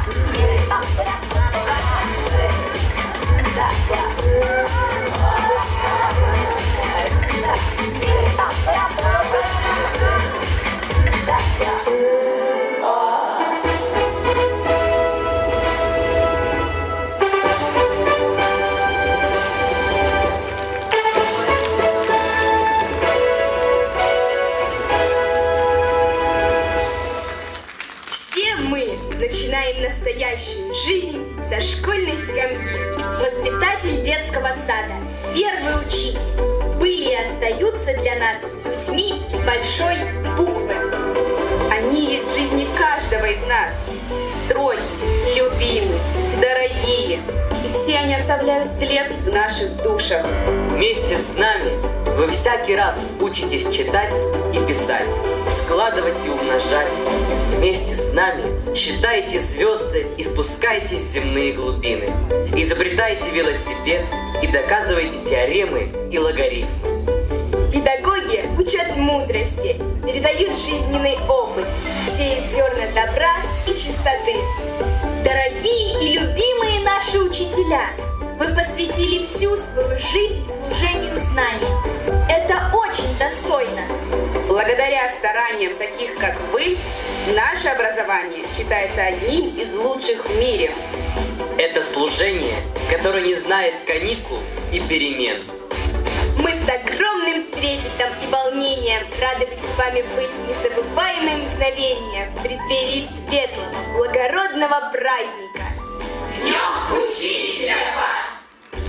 Начинаем настоящую жизнь со школьной скамьи. Воспитатель детского сада, первый учитель, были и остаются для нас людьми с большой буквы. Они есть в жизни каждого из нас. Строгие, любимые, дорогие. И все они оставляют след в наших душах. Вместе с нами вы всякий раз учитесь читать и писать, складывать и умножать. Вместе с нами считаете звезды и спускаетесь в земные глубины. Изобретаете велосипед и доказываете теоремы и логарифмы. Педагоги учат мудрости, передают жизненный опыт, сеют зерна добра и чистоты. Дорогие и любимые наши учителя, вы посвятили всю свою жизнь служению знаний. Это очень достойно. Благодаря стараниям таких, как вы, наше образование считается одним из лучших в мире. Это служение, которое не знает каникул и перемен. Мы с огромным трепетом и волнением рады быть с вами быть незабываемые мгновения в преддверии светлого, благородного праздника. С Днем Учителя вас!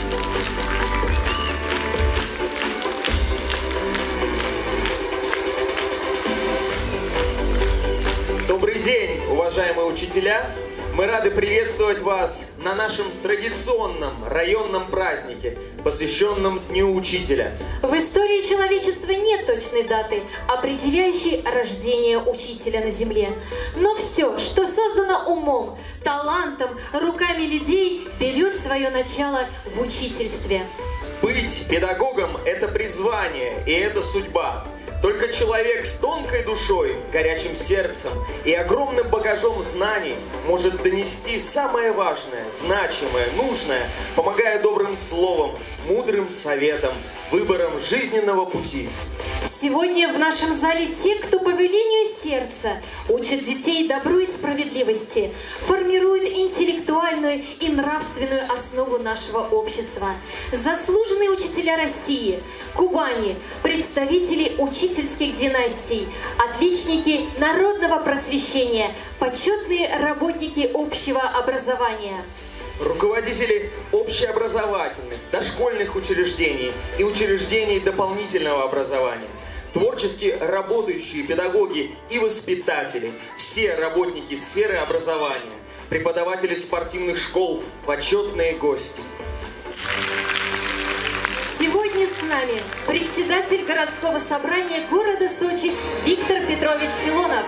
Добрый день, уважаемые учителя! Мы рады приветствовать вас на нашем традиционном районном празднике, посвященном Дню Учителя. В истории человечества нет точной даты, определяющей рождение учителя на земле. Но все, что создано умом, талантом, руками людей, берет свое начало в учительстве. Быть педагогом – это призвание, и это судьба. Только человек с тонкой душой, горячим сердцем и огромным багажом знаний может донести самое важное, значимое, нужное, помогая добрым словом, мудрым советом, выбором жизненного пути. Сегодня в нашем зале те, кто по велению сердца учат детей добру и справедливости, формируют интеллектуальную и нравственную основу нашего общества. Заслуженные учителя России, Кубани, представители учительских династий, отличники народного просвещения, почетные работники общего образования. Руководители общеобразовательных, дошкольных учреждений и учреждений дополнительного образования, творчески работающие педагоги и воспитатели, все работники сферы образования, преподаватели спортивных школ, почетные гости. Сегодня с нами председатель городского собрания города Сочи Виктор Петрович Филонов.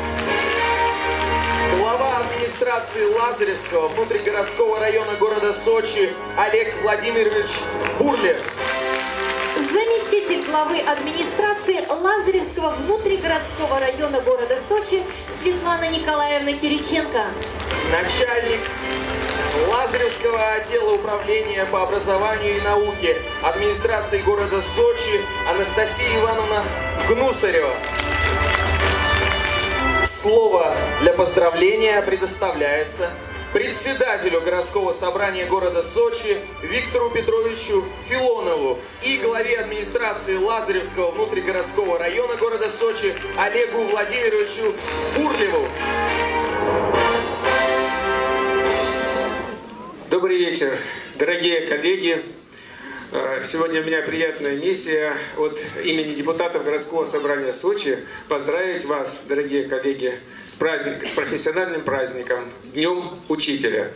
Глава администрации Лазаревского внутригородского района города Сочи Олег Владимирович Бурлев. Заместитель главы администрации Лазаревского внутригородского района города Сочи Светлана Николаевна Кириченко. Начальник Лазаревского отдела управления по образованию и науке администрации города Сочи Анастасия Ивановна Гнусарева. Слово для поздравления предоставляется председателю городского собрания города Сочи Виктору Петровичу Филонову и главе администрации Лазаревского внутригородского района города Сочи Олегу Владимировичу Бурлеву. Добрый вечер, дорогие коллеги. Сегодня у меня приятная миссия от имени депутатов городского собрания Сочи поздравить вас, дорогие коллеги, с праздником, с профессиональным праздником, Днем Учителя.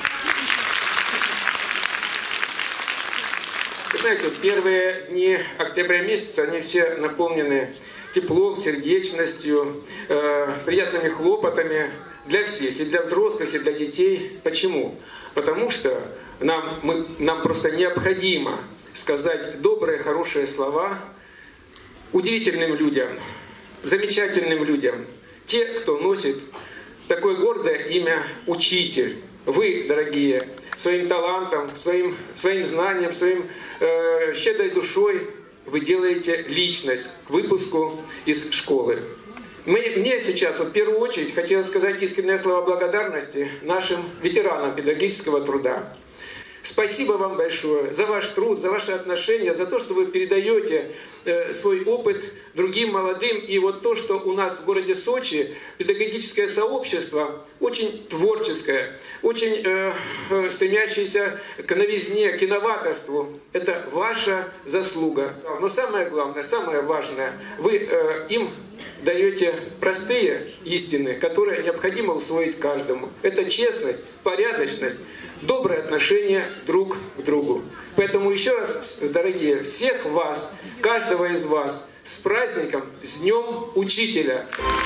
Вы знаете, первые дни октября месяца, они все наполнены теплом, сердечностью, приятными хлопотами для всех, и для взрослых, и для детей. Почему? Потому что нам просто необходимо сказать добрые, хорошие слова удивительным людям, замечательным людям. Те, кто носит такое гордое имя «Учитель». Вы, дорогие, своим талантом, своим знанием, своим щедрой душой вы делаете личность к выпуску из школы. Мне сейчас, в первую очередь, хотелось сказать искренние слова благодарности нашим ветеранам педагогического труда. Спасибо вам большое за ваш труд, за ваши отношения, за то, что вы передаете свой опыт другим молодым. И вот то, что у нас в городе Сочи педагогическое сообщество очень творческое, очень стремящееся к новизне, к инноваторству. Это ваша заслуга. Но самое главное, самое важное, вы им даете простые истины, которые необходимо усвоить каждому. Это честность, порядочность, доброе отношение друг к другу. Поэтому еще раз, дорогие, всех вас, каждого из вас с праздником, с Днем Учителя!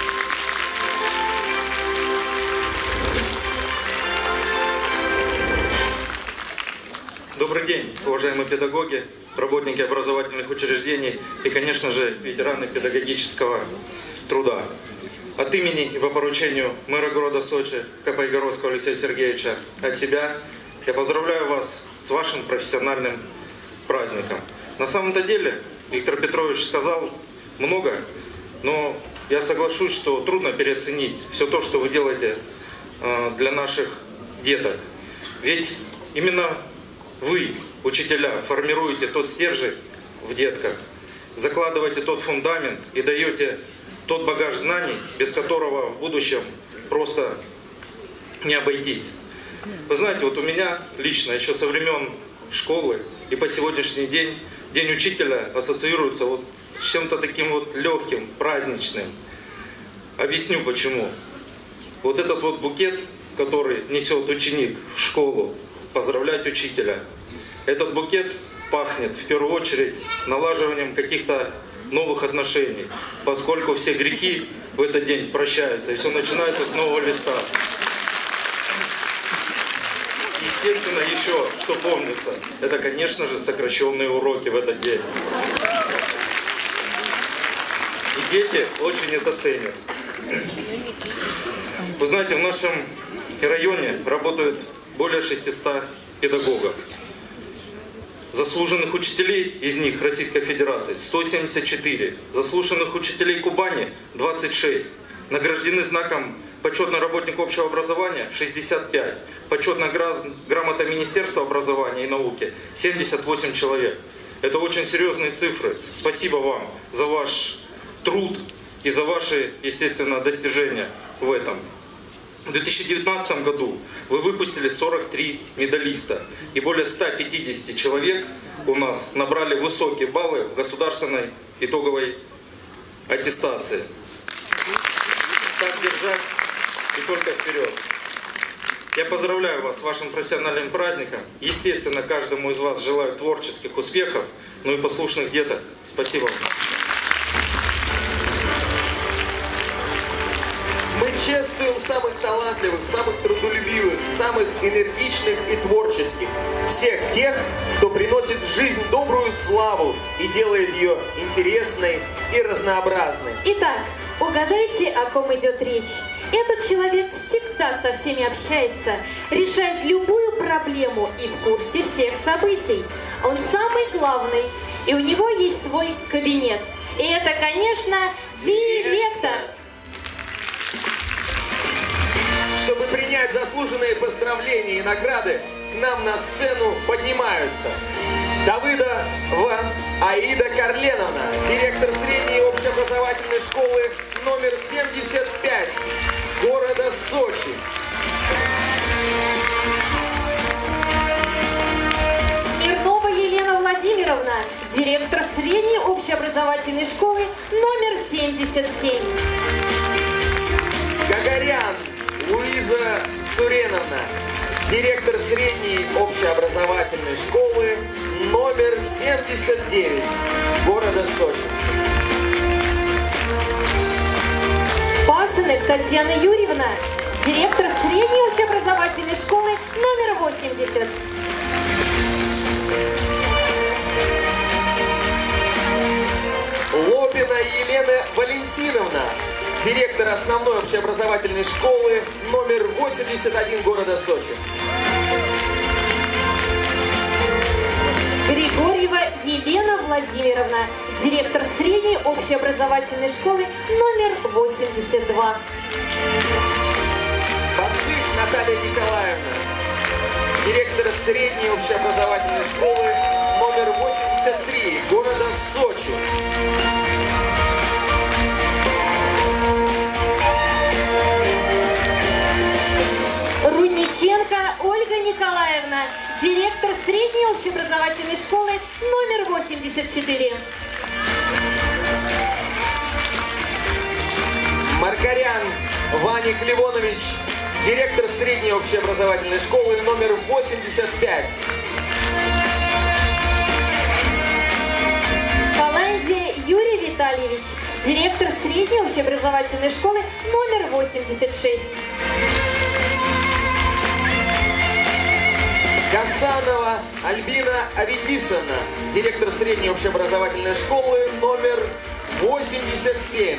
Добрый день, уважаемые педагоги, работники образовательных учреждений и, конечно же, ветераны педагогического труда. От имени и по поручению мэра города Сочи Капайгородского Алексея Сергеевича, от себя я поздравляю вас с вашим профессиональным праздником. На самом-то деле, Виктор Петрович сказал много, но я соглашусь, что трудно переоценить все то, что вы делаете для наших деток. Ведь именно вы, учителя, формируете тот стержень в детках, закладываете тот фундамент и даете тот багаж знаний, без которого в будущем просто не обойтись. Вы знаете, вот у меня лично еще со времен школы и по сегодняшний день День учителя ассоциируется вот с чем-то таким вот легким, праздничным. Объясню почему. Вот этот вот букет, который несет ученик в школу, поздравлять учителя, этот букет пахнет в первую очередь налаживанием каких-то новых отношений, поскольку все грехи в этот день прощаются, и все начинается с нового листа. Естественно, еще что помнится, это, конечно же, сокращенные уроки в этот день. И дети очень это ценят. Вы знаете, в нашем районе работают более 600 педагогов. Заслуженных учителей из них Российской Федерации 174. Заслуженных учителей Кубани 26. Награждены знаком почетный работник общего образования 65. Почетная грамота Министерства образования и науки 78 человек. Это очень серьезные цифры. Спасибо вам за ваш труд и за ваши, естественно, достижения в этом. В 2019 году вы выпустили 43 медалиста, и более 150 человек у нас набрали высокие баллы в государственной итоговой аттестации. Так держать и только вперед. Я поздравляю вас с вашим профессиональным праздником. Естественно, каждому из вас желаю творческих успехов, ну и послушных деток. Спасибо вам. Мы чествуем самых талантливых, самых трудолюбивых, самых энергичных и творческих. Всех тех, кто приносит в жизнь добрую славу и делает ее интересной и разнообразной. Итак, угадайте, о ком идет речь. Этот человек всегда со всеми общается, решает любую проблему и в курсе всех событий. Он самый главный, и у него есть свой кабинет. И это, конечно, директор. Чтобы принять заслуженные поздравления и награды, к нам на сцену поднимаются Давыдова Аида Карленовна, директор средней общеобразовательной школы номер 75 города Сочи. Смирнова Елена Владимировна, директор средней общеобразовательной школы номер 77. Гагарян Луиза Суреновна, директор средней общеобразовательной школы номер 79 города Сочи. Пасынок Татьяна Юрьевна, директор средней общеобразовательной школы номер 80. Лобина Елена Валентиновна, директор основной общеобразовательной школы номер 81 города Сочи. Григорьева Елена Владимировна, директор средней общеобразовательной школы номер 82. Басых Наталья Николаевна, директор средней общеобразовательной школы номер 83 города Сочи. Рудниченко Ольга Николаевна, директор средней общеобразовательной школы номер 84. Маркарян Ваня Клевонович, директор средней общеобразовательной школы номер 85. Паландия Юрий Витальевич, директор средней общеобразовательной школы номер 86. Гасанова Альбина Аветисовна, директор средней общеобразовательной школы номер 87.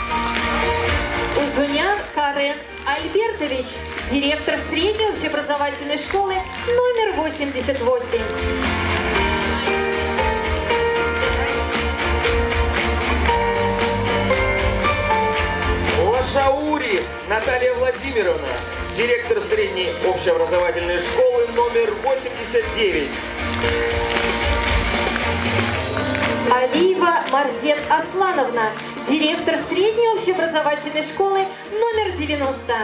Узунян Карен Альбертович, директор средней общеобразовательной школы номер 88. Лашаури Наталья Владимировна, директор средней общеобразовательной школы номер 89. Алиева Марзет Аслановна, директор средней общеобразовательной школы номер 90.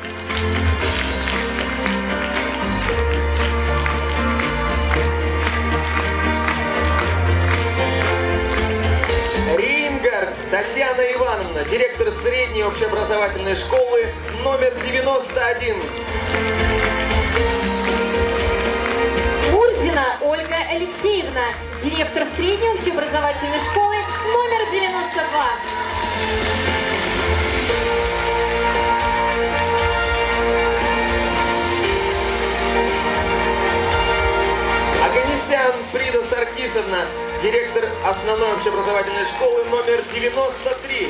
Рейнгард Татьяна Ивановна, директор средней общеобразовательной школы номер 91. Мурзина Ольга Алексеевна, директор средней общеобразовательной школы номер 92. Аганесян Прида Саркисовна, директор основной общеобразовательной школы номер 93.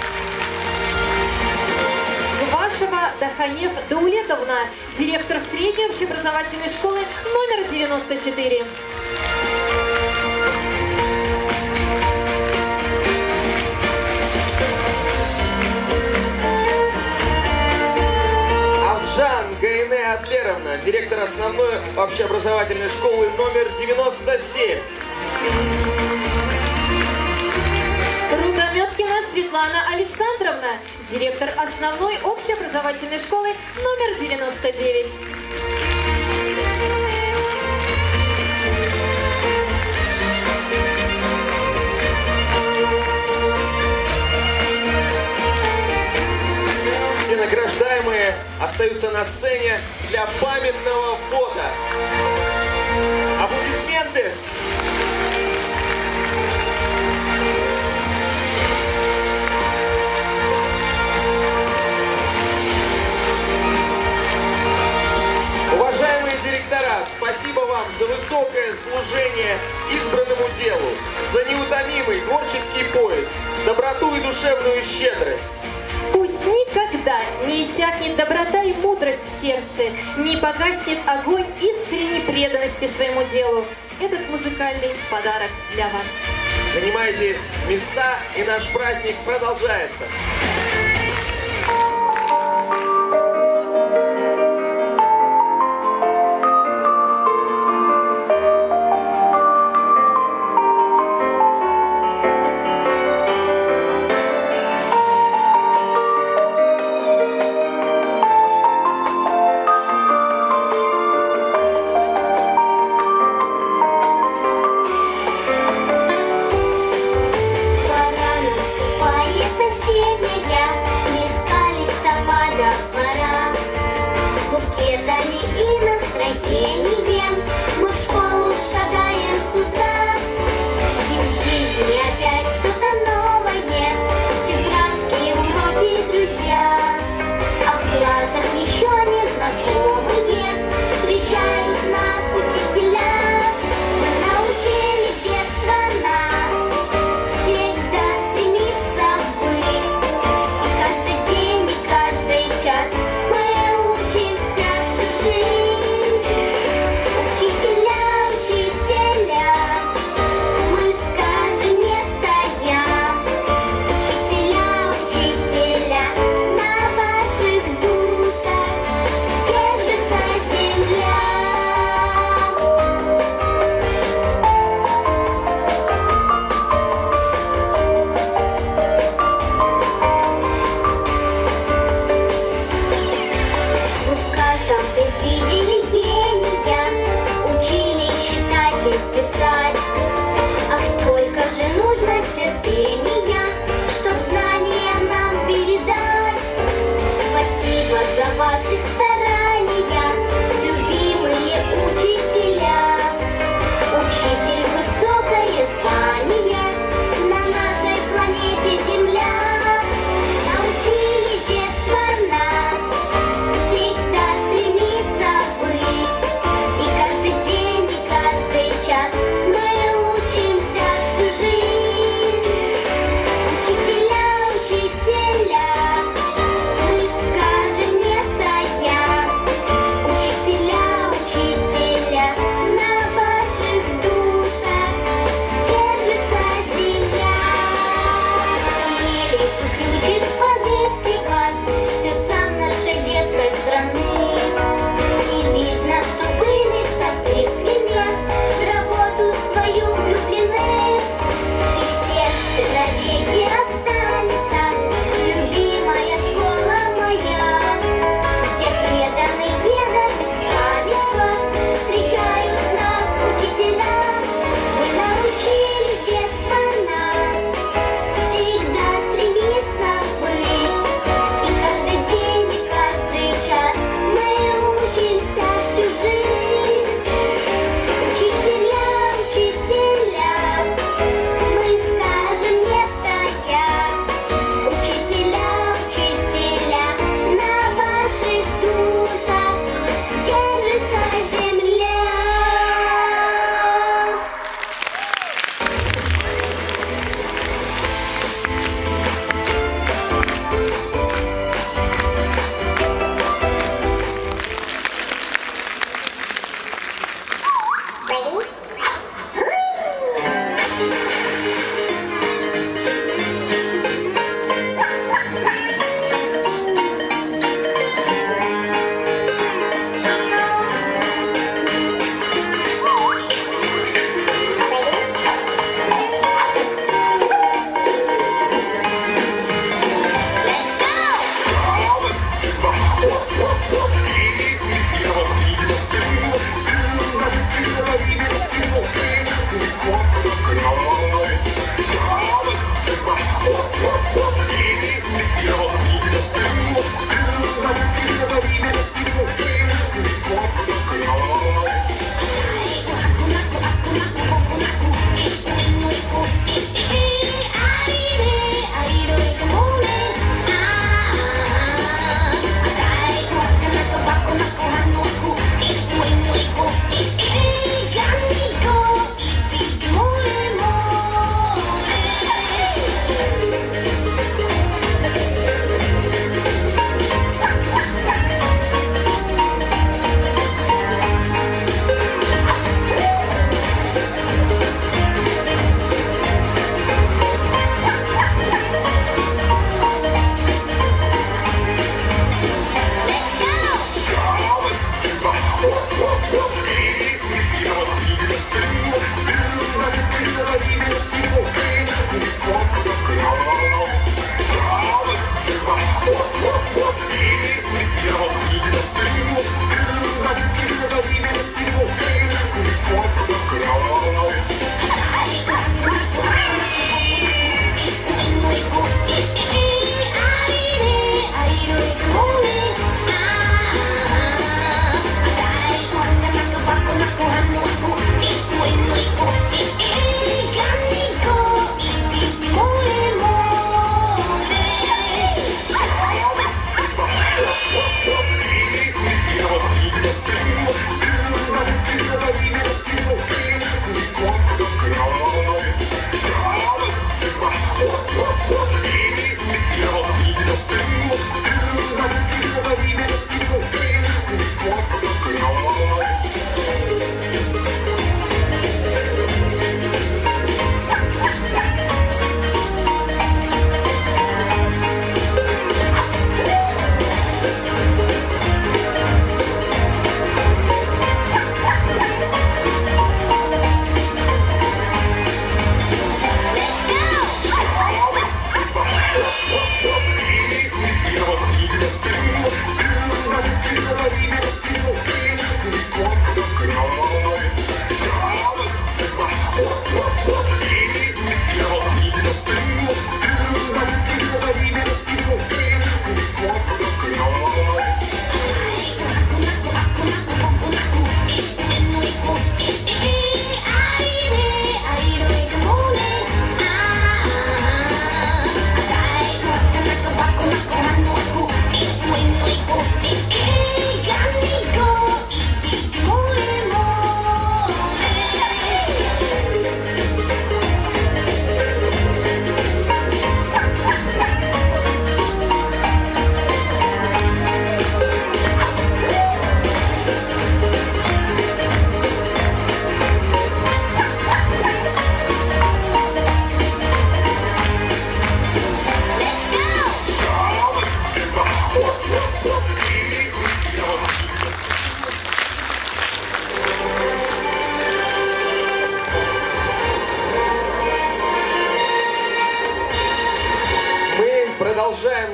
Гвашева Даханев Даулетовна, директор средней общеобразовательной школы номер 94. Авджан Гайне Адлеровна, директор основной общеобразовательной школы номер 97. Рудометкина Светлана Александровна, директор основной общеобразовательной школы номер 99. Все награждаемые остаются на сцене для памятного фото. Аплодисменты! Уважаемые директора, спасибо вам за высокое служение избранному делу, за неутомимый творческий поиск, доброту и душевную щедрость. Пусть никогда не иссякнет доброта и мудрость в сердце, не погаснет огонь искренней преданности своему делу. Этот музыкальный подарок для вас. Занимайте места, и наш праздник продолжается. Каждый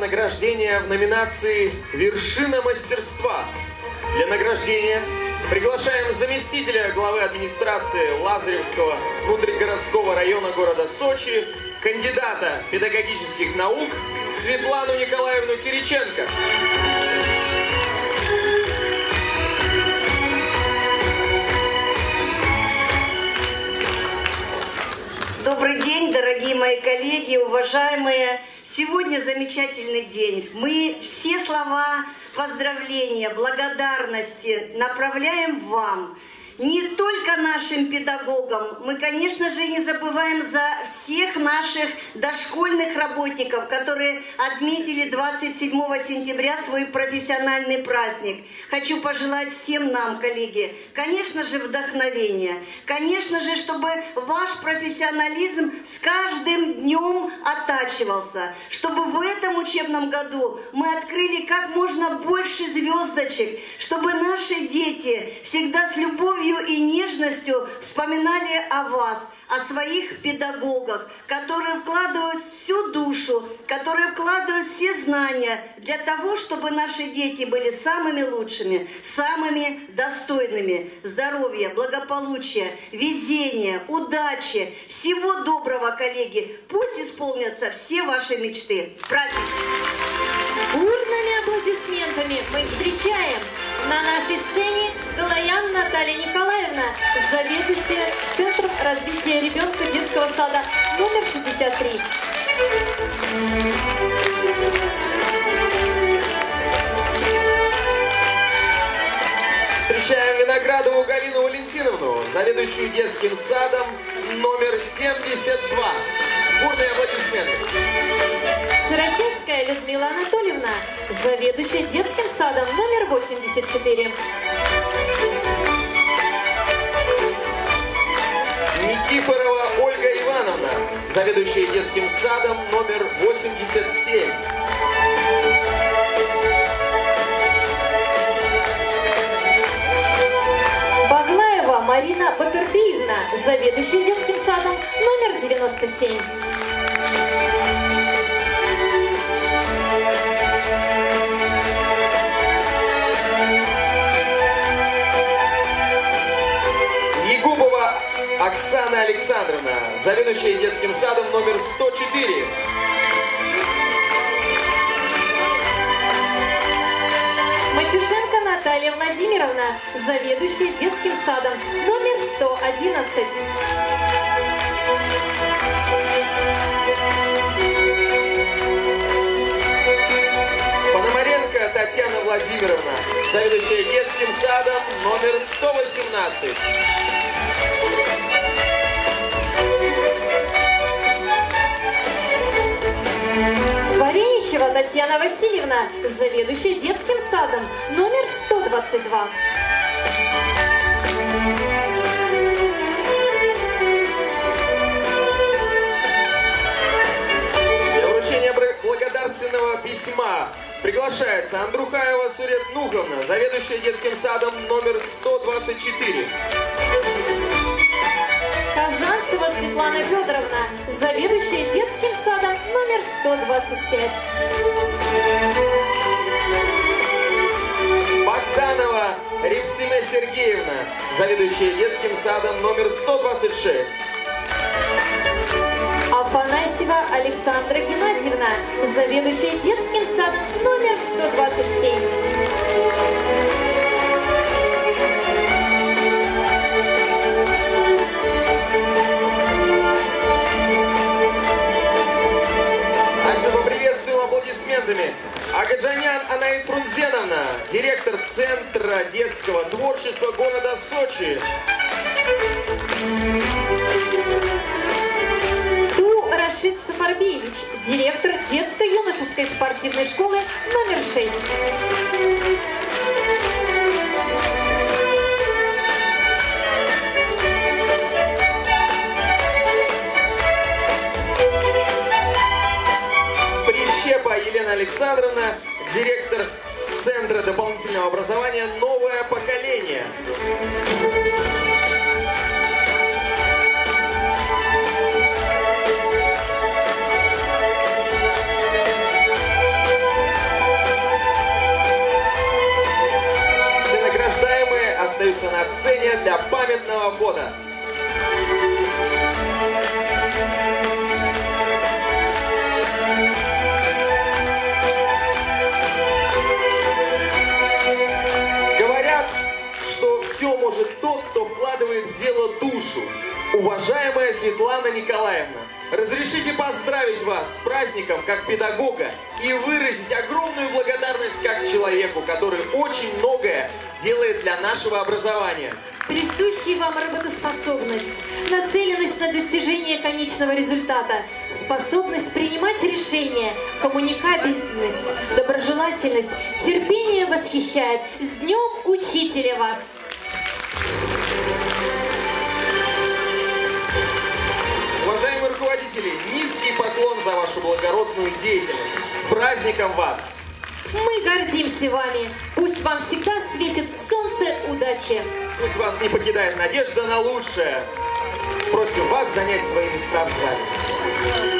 награждения в номинации «Вершина мастерства». Для награждения приглашаем заместителя главы администрации Лазаревского внутригородского района города Сочи, кандидата педагогических наук Светлану Николаевну Кириченко. Добрый день, дорогие мои коллеги, уважаемые. Сегодня замечательный день. Мы все слова поздравления, благодарности направляем вам. Не только нашим педагогам. Мы, конечно же, не забываем за всех наших дошкольных работников, которые отметили 27 сентября свой профессиональный праздник. Хочу пожелать всем нам, коллеги, конечно же, вдохновения. Конечно же, чтобы ваш профессионализм с каждым днем оттачивался. Чтобы в этом учебном году мы открыли как можно больше звездочек. Чтобы наши дети всегда с любовью и нежностью вспоминали о вас, о своих педагогах, которые вкладывают всю душу, которые вкладывают все знания для того, чтобы наши дети были самыми лучшими, самыми достойными. Здоровья, благополучия, везения, удачи, всего доброго, коллеги. Пусть исполнятся все ваши мечты. С праздником! Бурными аплодисментами мы встречаем на нашей сцене Галаян Наталья Николаевна, заведующая Центром развития ребенка детского сада номер 63. Встречаем Виноградову Галину Валентиновну, заведующую детским садом номер 72. Бурные аплодисменты. Сарачинская Людмила Анатольевна, заведующая детским садом номер 84. Никифорова Ольга Ивановна, заведующая детским садом номер 87. Баглаева Марина Бакарбиевна, заведующая детским садом номер 97. Егубова Оксана Александровна, заведующая детским садом номер 104. Матюшенко Наталья Владимировна, заведующая детским садом номер 111. Пономаренко Татьяна Владимировна, заведующая детским садом номер 118. Вареничева Татьяна Васильевна, заведующая детским садом номер 122. Для вручения благодарственного письма приглашается Андрухаева Сурет Нуховна, заведующая детским садом номер 124. Казанцева Светлана Федоровна, заведующая детским садом номер 125. Богданова Репсиме Сергеевна, заведующая детским садом номер 126. Афанасьева Александра Геннадьевна, заведующая детским садом номер 127. Также поприветствуем аплодисментами Агаджанян Анаит Фрунзеновна, директор Центра детского творчества города Сочи. Рашид Сафарбиевич, директор детско-юношеской спортивной школы номер 6. Прищепа Елена Александровна, директор Центра дополнительного образования «Новое поколение». остаются на сцене для памятного фото. Говорят, что все может тот, кто вкладывает в дело душу. Уважаемая Светлана Николаевна, разрешите поздравить вас с праздником как педагога и выразить огромную благодарность как человеку, который очень многое делает для нашего образования. Присущая вам работоспособность, нацеленность на достижение конечного результата, способность принимать решения, коммуникабельность, доброжелательность, терпение восхищает. С Днем Учителя вас! Уважаемые руководители, низкий поклон за вашу благородную деятельность. С праздником вас! Мы гордимся вами. Пусть вам всегда светит солнце удачи. Пусть вас не покидает надежда на лучшее. Просим вас занять свои места в зале.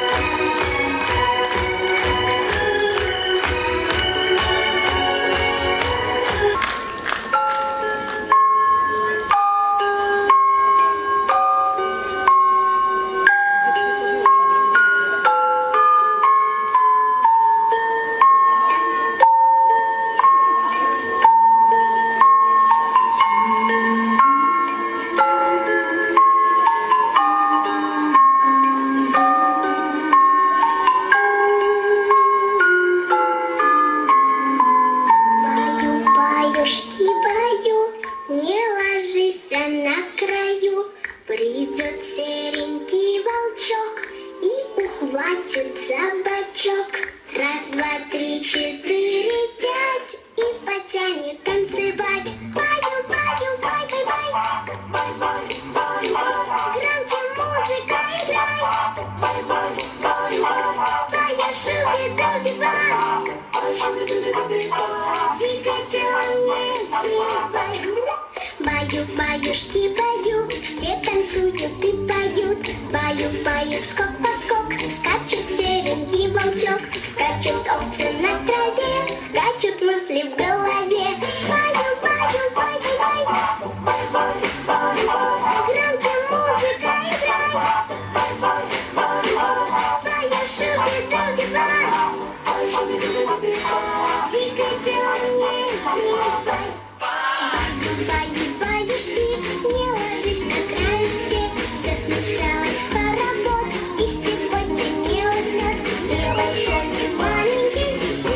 Баю-баюшки-баю, все танцуют и поют. Баю-баю, скок-поскок, скачет серенький волчок. Скачут овцы на траве, скачут мысли в голове. Баю-баю-бай-бай-бай, громче музыка играй. Баю-шуби-дуби-бай, двигайте умнее, взлетай. Баю-баюшки, не ложись на краешке, все смешалось в хоровод, и сегодня не уснет ни большой, ни маленький.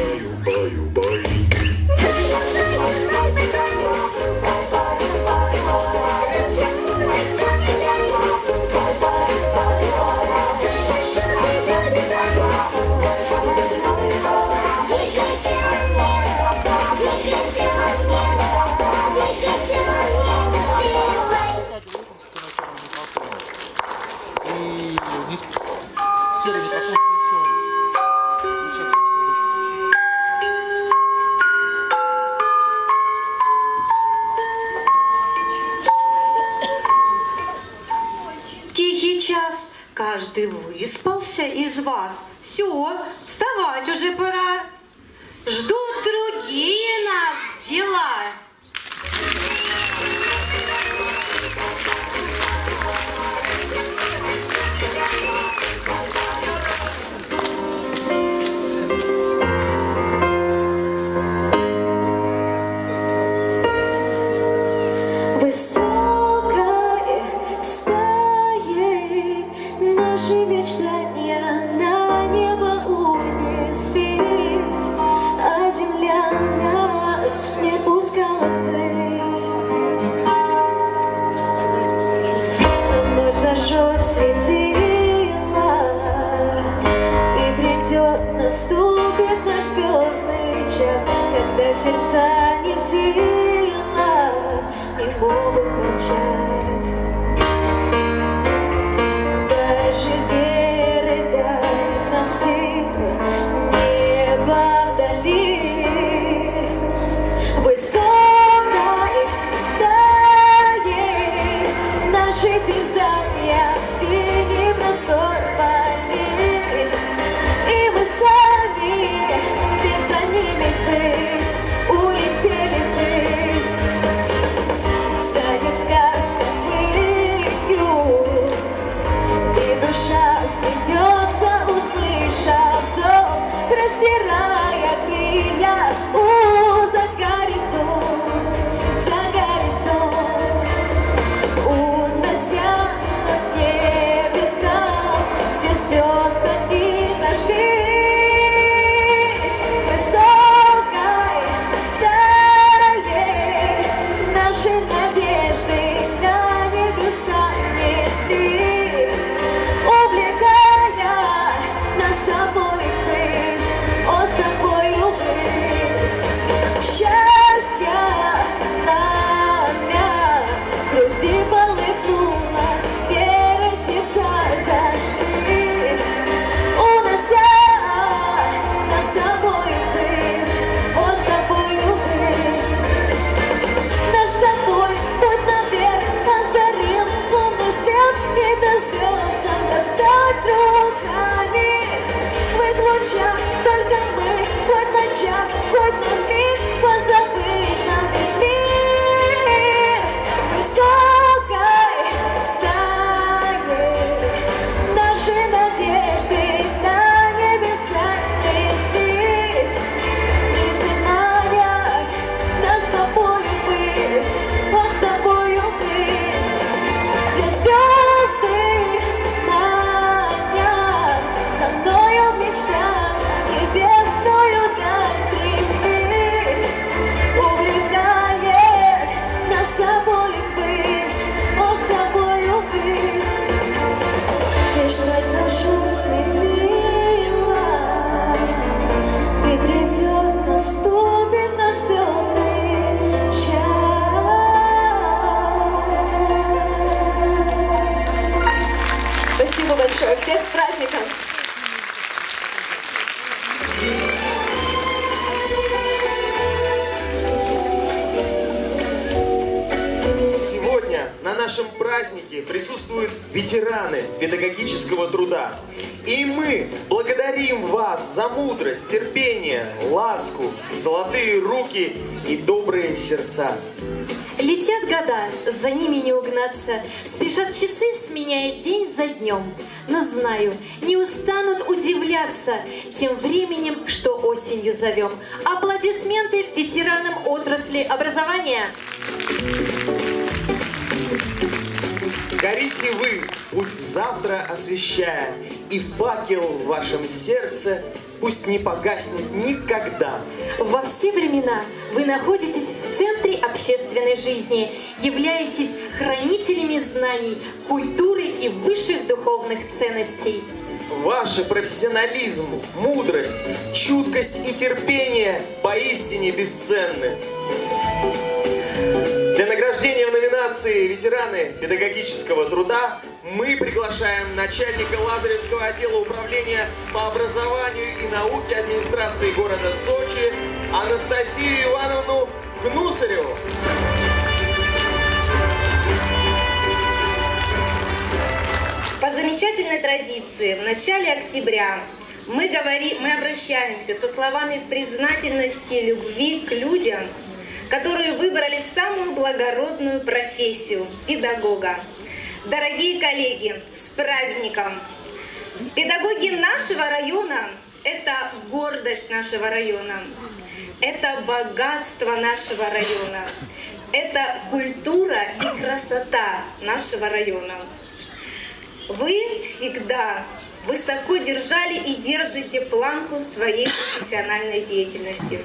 Тихий час, каждый выспался из вас. Все, вставать уже пора. Ждут другие нас дела. Высокой стаей наши мечтания на небо унеслись, а земля нас не пускала ввысь. Но ночь зажжет светила, и придет, наступит наш звездный час, когда сердца не в силах не могут молчать. Дай же веры, дай нам сил, небо вдали. Высокой стаей наши терзания в синий простор полились, и мы сами вслед за ними ввысь улетели ввысь. Наши надежды на небеса неслись, увлекая нас с тобой ввысь, о, с тобою ввысь. Счастье пламя в груди полыхнуло, верой сердца зажглись, унося нас с собой ввысь, о, с тобою ввысь. Наш с тобой путь наверх озарил лунный свет, и до звезд нам достать руками. В их лучах только мы, хоть на час, хоть на миг, позабыть нам весь мир. Высокой стаей наши надежды на небеса неслись, низи манят нас с тобою ввысь, о, с тобою ввысь. Где звезды манят, со мною в мечтах небесную даль стремись, увлекает нас с собой ввысь, о, с тобою ввысь. Лишь произойдут светила, и придет, наступит наш звездный час. Спасибо большое. Всех с праздником! Сегодня на нашем празднике присутствуют ветераны педагогического труда. И мы благодарим вас за мудрость, терпение, ласку, золотые руки и добрые сердца. Летят года, за ними не угнаться, спешат часы, сменяя день за днем. Но знаю, не устанут удивляться тем временем, что осенью зовем. Аплодисменты ветеранам отрасли образования. Горите вы, путь завтра освещая, и факел в вашем сердце пусть не погаснет никогда. Во все времена вы находитесь в центре общественной жизни, являетесь хранителями знаний, культуры и высших духовных ценностей. Ваш профессионализм, мудрость, чуткость и терпение поистине бесценны. Для награждения в номинации «Ветераны педагогического труда» мы приглашаем начальника Лазаревского отдела управления по образованию и науке администрации города Сочи Анастасию Ивановну Гнусареву. По замечательной традиции в начале октября мы обращаемся со словами признательности и любви к людям, которые выбрали самую благородную профессию – педагога. Дорогие коллеги, с праздником! Педагоги нашего района – это гордость нашего района, это богатство нашего района, это культура и красота нашего района. Вы всегда высоко держали и держите планку своей профессиональной деятельности.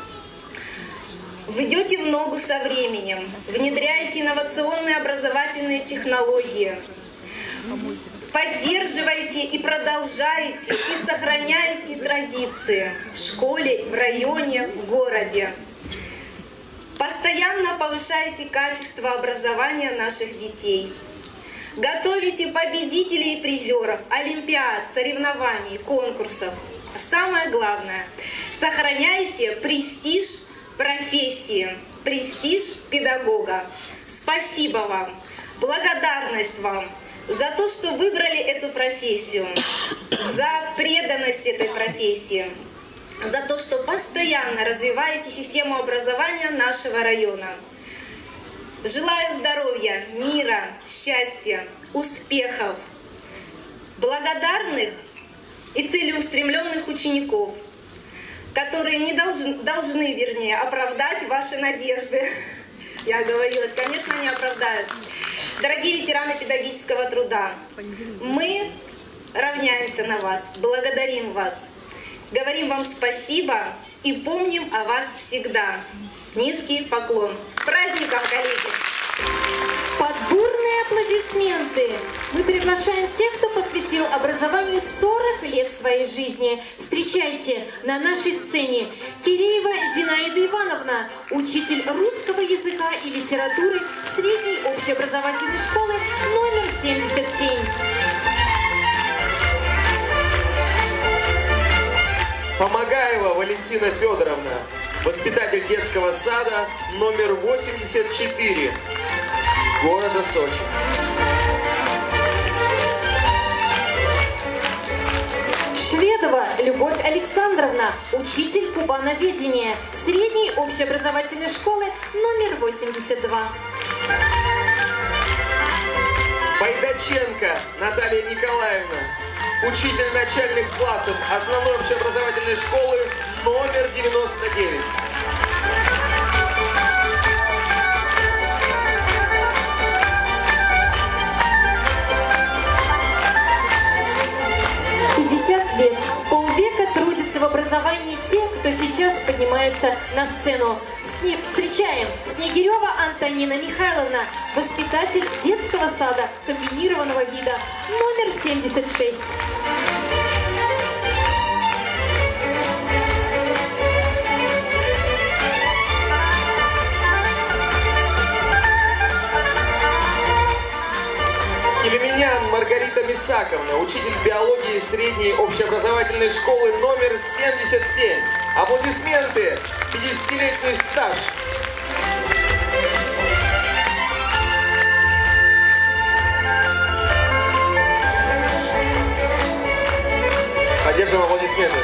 Вы идете в ногу со временем, внедряете инновационные образовательные технологии, поддерживаете и продолжаете и сохраняете традиции в школе, в районе, в городе. Постоянно повышаете качество образования наших детей. Готовите победителей и призеров, олимпиад, соревнований, конкурсов. А самое главное, сохраняете престиж профессии, престиж педагога. Спасибо вам, благодарность вам за то, что выбрали эту профессию, за преданность этой профессии, за то, что постоянно развиваете систему образования нашего района. Желаю здоровья, мира, счастья, успехов, благодарных и целеустремленных учеников, которые не должны, оправдать ваши надежды. Я оговорилась, конечно, не оправдают. Дорогие ветераны педагогического труда, мы равняемся на вас, благодарим вас, говорим вам спасибо и помним о вас всегда. Низкий поклон. С праздником, коллеги! приглашаем тех, кто посвятил образованию 40 лет своей жизни. Встречайте на нашей сцене Киреева Зинаида Ивановна, учитель русского языка и литературы средней общеобразовательной школы номер 77. Помогаева Валентина Федоровна, воспитатель детского сада номер 84 города Сочи. Шведова Любовь Александровна, учитель кубановедения средней общеобразовательной школы номер 82. Байдаченко Наталья Николаевна, учитель начальных классов основной общеобразовательной школы номер 99. Лет. Полвека трудятся в образовании те, кто сейчас поднимается на сцену. Встречаем Снегирева Антонина Михайловна, воспитатель детского сада комбинированного вида номер 76. Келеменян Маргарита Мисаковна, учитель биологии средней общеобразовательной школы номер 77. Аплодисменты! 50-летний стаж. Поддержим аплодисменты.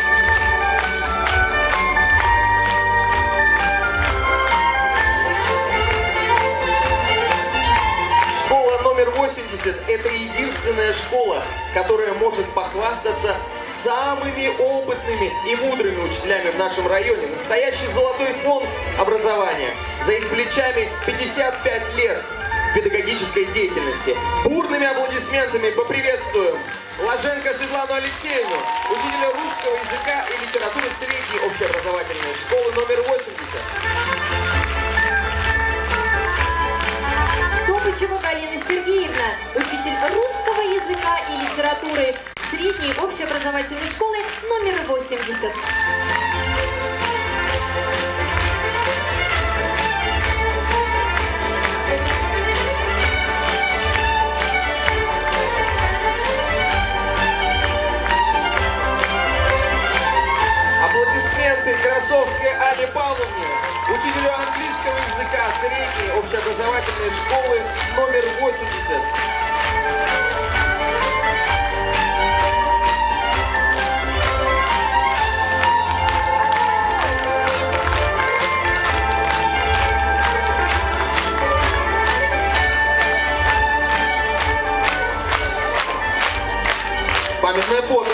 Номер 80 – это единственная школа, которая может похвастаться самыми опытными и мудрыми учителями в нашем районе. Настоящий золотой фонд образования. За их плечами 55 лет педагогической деятельности. Бурными аплодисментами поприветствуем Ложенко Светлану Алексеевну, учителя русского языка и литературы средней общеобразовательной школы номер 80. Стопычева Галина Сергеевна, учитель русского языка и литературы средней общеобразовательной школы номер 80. Аплодисменты Красовской Ане Павловне, учителю английского языка средней общеобразовательной школы номер 80. Памятное фото.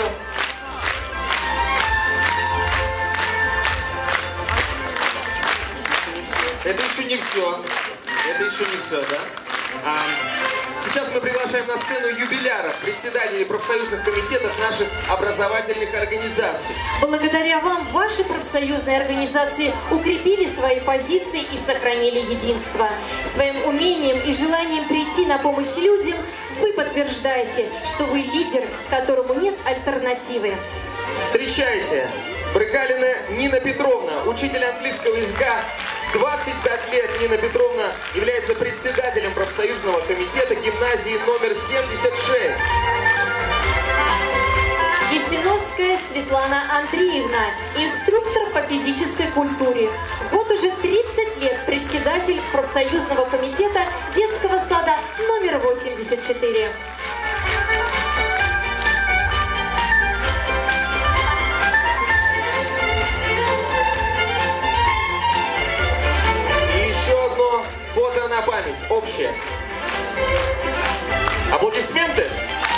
Это еще не все. Это еще не все, да? Сейчас мы приглашаем на сцену юбиляров, председателей профсоюзных комитетов наших образовательных организаций. Благодаря вам ваши профсоюзные организации укрепили свои позиции и сохранили единство. Своим умением и желанием прийти на помощь людям вы подтверждаете, что вы лидер, которому нет альтернативы. Встречайте, Брыкалина Нина Петровна, учитель английского языка. 25 лет Нина Петровна является председателем профсоюзного комитета гимназии номер 76. Есиновская Светлана Андреевна, инструктор по физической культуре. Вот уже 30 лет председатель профсоюзного комитета детского сада номер 84. Фото на память, общее. Аплодисменты.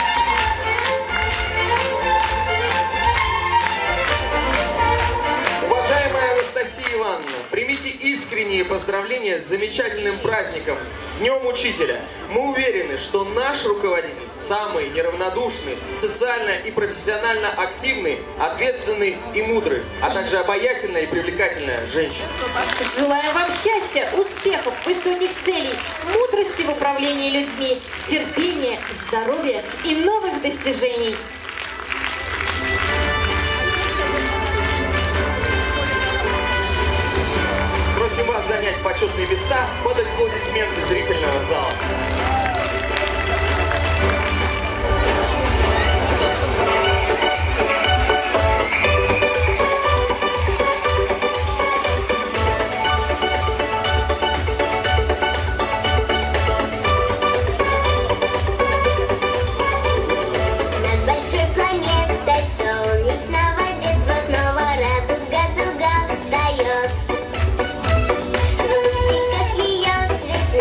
Уважаемая Анастасия Ивановна, примите искренние поздравления с замечательным праздником, Днем Учителя. Мы уверены, что наш руководитель самый неравнодушный, социально и профессионально активный, ответственный и мудрый, а также обаятельная и привлекательная женщина. Желаем вам счастья, успехов, высоких целей, мудрости в управлении. управлении людьми, терпения, здоровья и новых достижений. Просим вас занять почетные места под аплодисменты зрительного зала. В лучиках ее цветных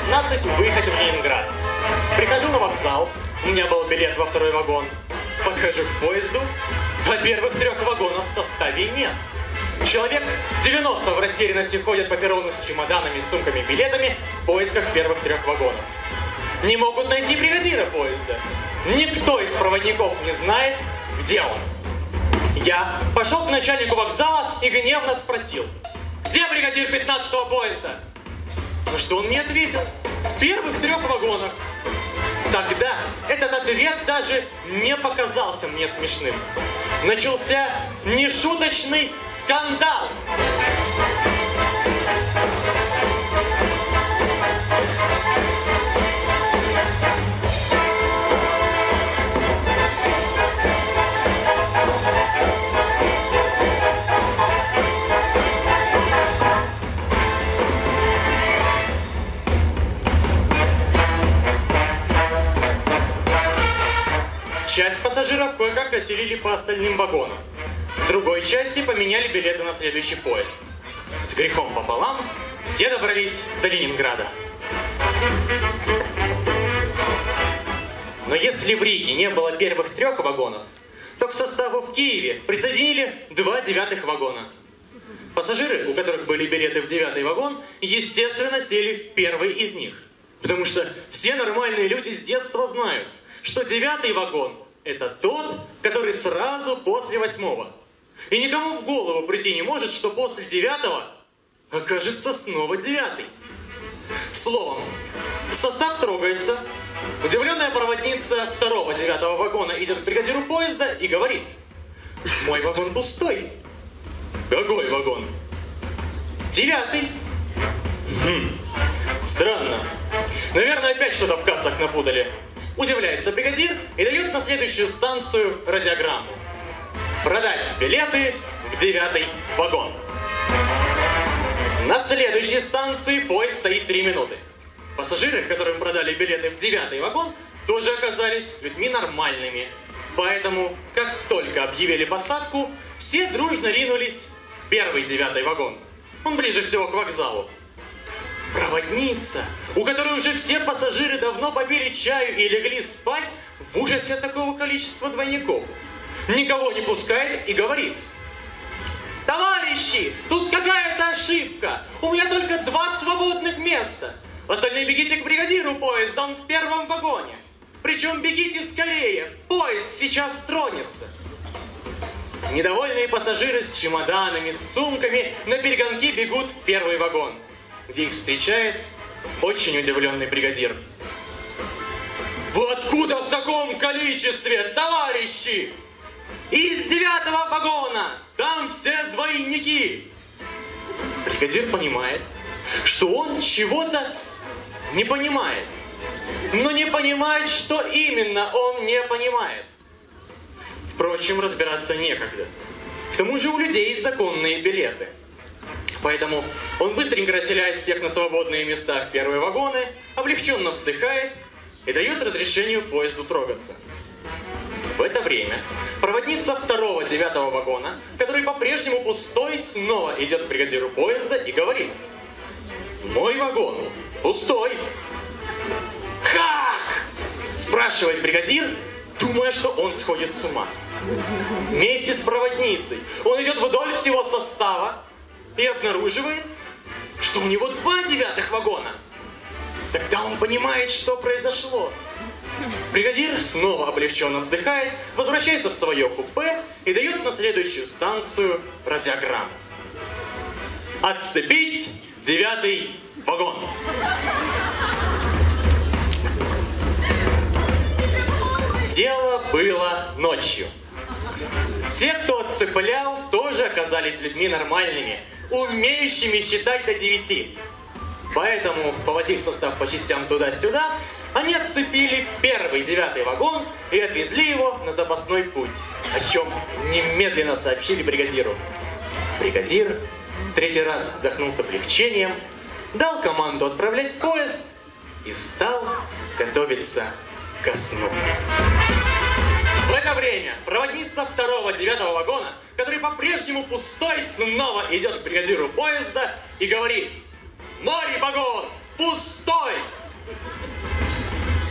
15 выехать в Ленинград. Прихожу на вокзал, у меня был билет во второй вагон. Подхожу к поезду, а первых 3 вагонов в составе нет. Человек 90 в растерянности ходят по перрону с чемоданами, сумками, билетами в поисках первых 3 вагонов. Не могут найти бригадира поезда. Никто из проводников не знает, где он. Я пошел к начальнику вокзала и гневно спросил: где бригадир 15-го поезда? На что он мне ответил: в первых 3 вагонах. Тогда этот ответ даже не показался мне смешным. Начался нешуточный скандал. Часть пассажиров кое-как расселили по остальным вагонам. В другой части поменяли билеты на следующий поезд. С грехом пополам все добрались до Ленинграда. Но если в Риге не было первых 3 вагонов, то к составу в Киеве присоединили 2 9-х вагона. Пассажиры, у которых были билеты в 9-й вагон, естественно, сели в первый из них. Потому что все нормальные люди с детства знают, что 9-й вагон – это тот, который сразу после 8-го. И никому в голову прийти не может, что после 9-го окажется снова 9-й. Словом, состав трогается. Удивленная проводница 2-го 9-го вагона идет к бригадиру поезда и говорит: мой вагон пустой. Какой вагон? 9-й. Странно. Наверное, опять что-то в кассах напутали. Удивляется бригадир и дает на следующую станцию радиограмму: продать билеты в 9-й вагон. На следующей станции поезд стоит 3 минуты. Пассажиры, которым продали билеты в 9-й вагон, тоже оказались людьми нормальными. Поэтому, как только объявили посадку, все дружно ринулись в 1-й 9-й вагон. Он ближе всего к вокзалу. Проводница, у которой уже все пассажиры давно попили чаю и легли спать, в ужасе от такого количества двойников, никого не пускает и говорит: товарищи, тут какая-то ошибка. У меня только 2 свободных места. Остальные бегите к бригадиру поезда, он в 1-м вагоне. Причем бегите скорее, поезд сейчас тронется. Недовольные пассажиры с чемоданами, с сумками на перегонки бегут в 1-й вагон, где их встречает очень удивленный бригадир. Вы откуда в таком количестве, товарищи? Из 9-го вагона, там все двойники. Бригадир понимает, что он чего-то не понимает, но не понимает, что именно он не понимает. Впрочем, разбираться некогда. К тому же у людей есть законные билеты. Поэтому он быстренько расселяет всех на свободные места в 1-е вагоны, облегченно вздыхает и дает разрешению поезду трогаться. В это время проводница 2-го 9-го вагона, который по-прежнему пустой, снова идет к бригадиру поезда и говорит: мой вагон пустой. Как? Спрашивает бригадир, думая, что он сходит с ума. Вместе с проводницей он идет вдоль всего состава и обнаруживает, что у него 2 9-х вагона. Тогда он понимает, что произошло. Бригадир снова облегченно вздыхает, возвращается в свое купе и дает на следующую станцию радиограмму: отцепить 9-й вагон. Дело было ночью. Те, кто отцеплял, тоже оказались людьми нормальными, умеющими считать до 9. Поэтому, повозив состав по частям туда-сюда, они отцепили 1-й 9-й вагон и отвезли его на запасной путь, о чем немедленно сообщили бригадиру. Бригадир в 3-й раз вздохнул с облегчением, дал команду отправлять поезд и стал готовиться ко сну. В это время проводница 2-го 9-го вагона, который по-прежнему пустой, снова идет к бригадиру поезда и говорит: мой вагон пустой!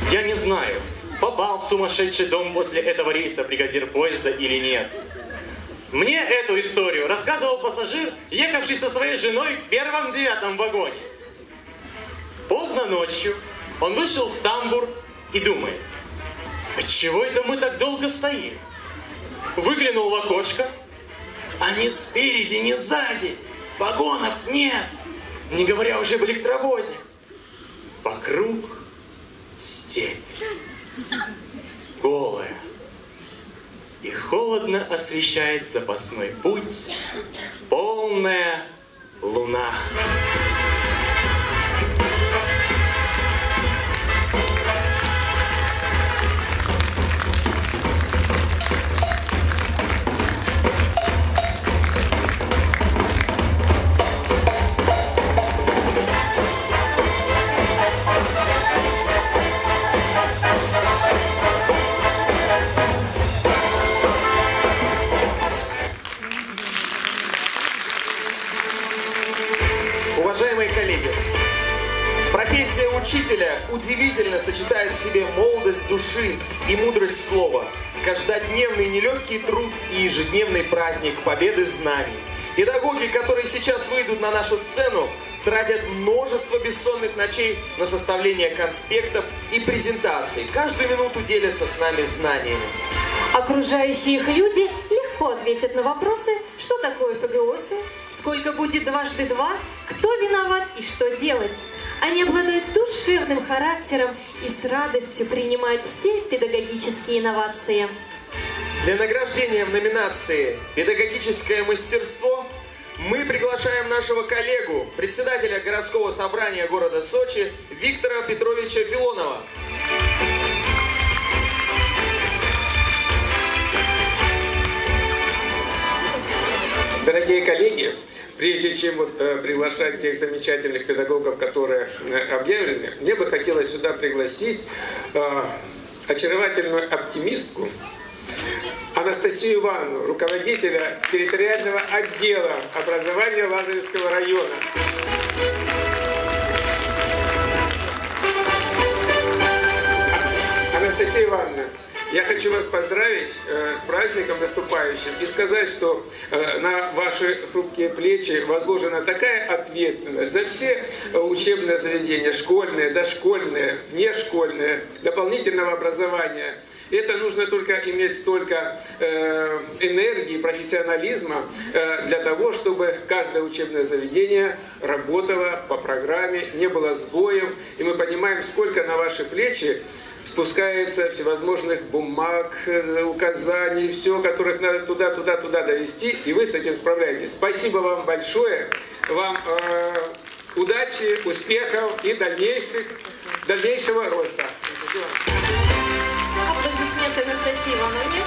Я не знаю, попал в сумасшедший дом после этого рейса бригадир поезда или нет. Мне эту историю рассказывал пассажир, ехавший со своей женой в первом 9 вагоне. Поздно ночью он вышел в тамбур и думает: отчего это мы так долго стоим? Выглянул в окошко, а ни спереди, ни сзади вагонов нет, не говоря уже об электровозе. Вокруг степь, голая, и холодно освещает запасной путь полная луна. Уважаемые коллеги, профессия учителя удивительно сочетает в себе молодость души и мудрость слова, каждодневный нелегкий труд и ежедневный праздник победы знаний. Педагоги, которые сейчас выйдут на нашу сцену, тратят множество бессонных ночей на составление конспектов и презентаций. Каждую минуту делятся с нами знаниями. Окружающие их люди легко ответят на вопросы, что такое ФГОСы, сколько будет 2 × 2, кто виноват и что делать. Они обладают душевным характером и с радостью принимают все педагогические инновации. Для награждения в номинации «Педагогическое мастерство» мы приглашаем нашего коллегу, председателя городского собрания города Сочи Виктора Петровича Филонова. Дорогие коллеги, прежде чем приглашать тех замечательных педагогов, которые объявлены, мне бы хотелось сюда пригласить очаровательную оптимистку Анастасию Ивановну, руководителя территориального отдела образования Лазаревского района. Анастасия Ивановна, я хочу вас поздравить с праздником наступающим и сказать, что на ваши хрупкие плечи возложена такая ответственность за все учебные заведения, школьные, дошкольные, внешкольные, дополнительного образования. Это нужно только иметь столько энергии, профессионализма для того, чтобы каждое учебное заведение работало по программе, не было сбоев. И мы понимаем, сколько на ваши плечи спускается всевозможных бумаг, указаний, все, которых надо туда довести, и вы с этим справляетесь. Спасибо вам большое, вам удачи, успехов и дальнейшего роста. Аплодисменты Анастасии Ивановне.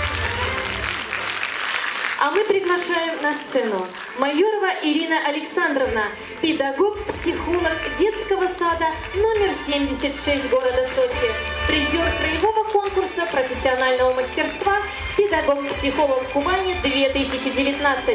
А мы приглашаем на сцену Майорова Ирина Александровна, педагог-психолог детского сада номер 76 города Сочи, призер краевого конкурса профессионального мастерства «Педагог-психолог Кубани 2019».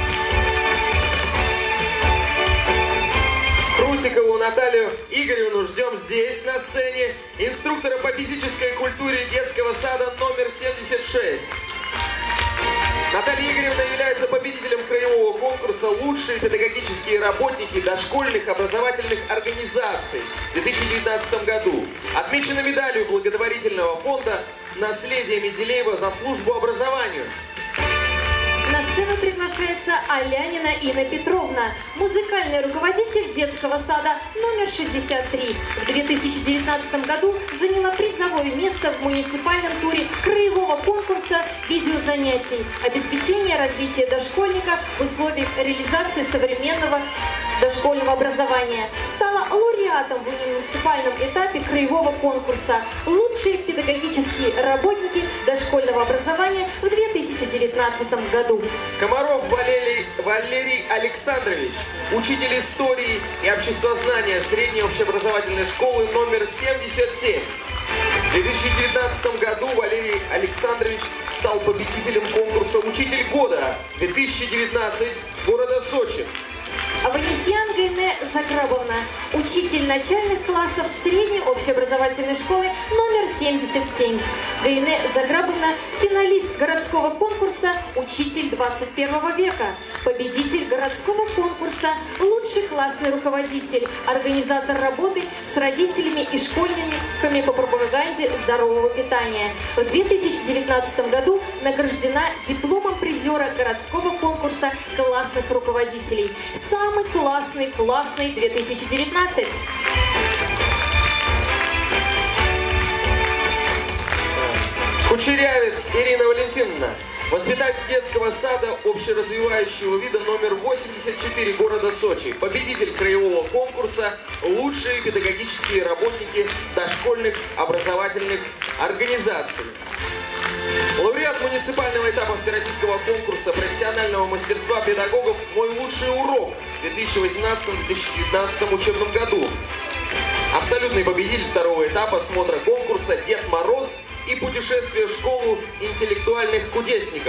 Крутикову Наталью Игоревну ждем здесь, на сцене, инструктора по физической культуре детского сада номер 76. Наталья Игоревна является победителем краевого конкурса «Лучшие педагогические работники дошкольных образовательных организаций» в 2019 году. Отмечена медалью благотворительного фонда «Наследие Менделеева за службу образованию». На сцену приглашается Алянина Инна Петровна, музыкальный руководитель детского сада номер 63. В 2019 году заняла призовое место в муниципальном туре краевого конкурса видеозанятий «Обеспечение развития дошкольника в условиях реализации современного дошкольного образования». Стала лауреатом в муниципальном этапе краевого конкурса «Лучшие педагогические работники дошкольного образования» в 2019 году. Комаров Валерий Александрович, учитель истории и обществознания средней общеобразовательной школы номер 77. В 2019 году Валерий Александрович стал победителем конкурса «Учитель года» 2019 города Сочи. Аванесян Гайне Заграбовна, учитель начальных классов средней общеобразовательной школы номер 77. Гайне Заграбовна – финалист городского конкурса «Учитель 21 века», победитель городского конкурса «Лучший классный руководитель», организатор работы с родителями и школьниками по пропаганде здорового питания. В 2019 году награждена дипломом призера городского конкурса классных руководителей. Самый классный 2019. Кучерявец Ирина Валентиновна, воспитатель детского сада общеразвивающего вида номер 84 города Сочи, победитель краевого конкурса «Лучшие педагогические работники дошкольных образовательных организаций». Лауреат муниципального этапа всероссийского конкурса профессионального мастерства педагогов «Мой лучший урок» в 2018-2019 учебном году. Абсолютный победитель второго этапа смотра конкурса «Дед Мороз» и путешествие в школу интеллектуальных кудесников.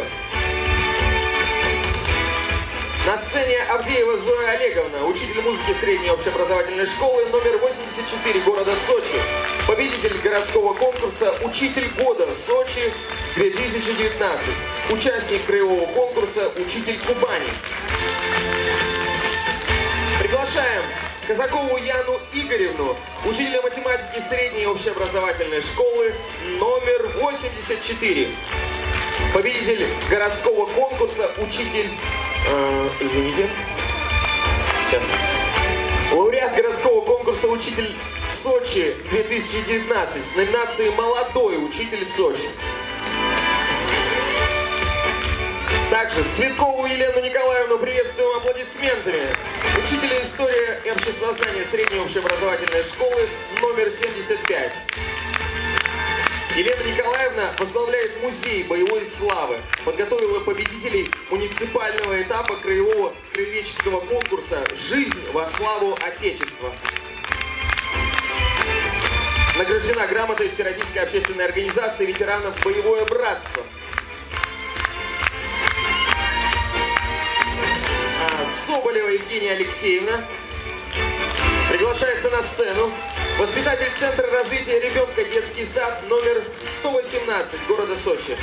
На сцене Авдеева Зоя Олеговна, учитель музыки средней общеобразовательной школы номер 84 города Сочи, победитель городского конкурса «Учитель года Сочи 2019», участник краевого конкурса «Учитель Кубани». Приглашаем Казакову Яну Игоревну, учителя математики средней общеобразовательной школы номер 84, победитель городского конкурса «Учитель...» извините. Сейчас. Лауреат городского конкурса «Учитель Сочи 2019» в номинации «Молодой учитель Сочи». Также Цветкову Елену Николаевну приветствуем аплодисментами. Учителя истории и обществознания средней общеобразовательной школы номер 75. Елена Николаевна возглавляет музей боевой славы, подготовила победителей муниципального этапа краевого краеведческого конкурса «Жизнь во славу Отечества». Награждена грамотой Всероссийской общественной организации ветеранов «Боевое братство». Соболева Евгения Алексеевна приглашается на сцену. Воспитатель Центра развития ребенка детский сад номер 118 города Сочи.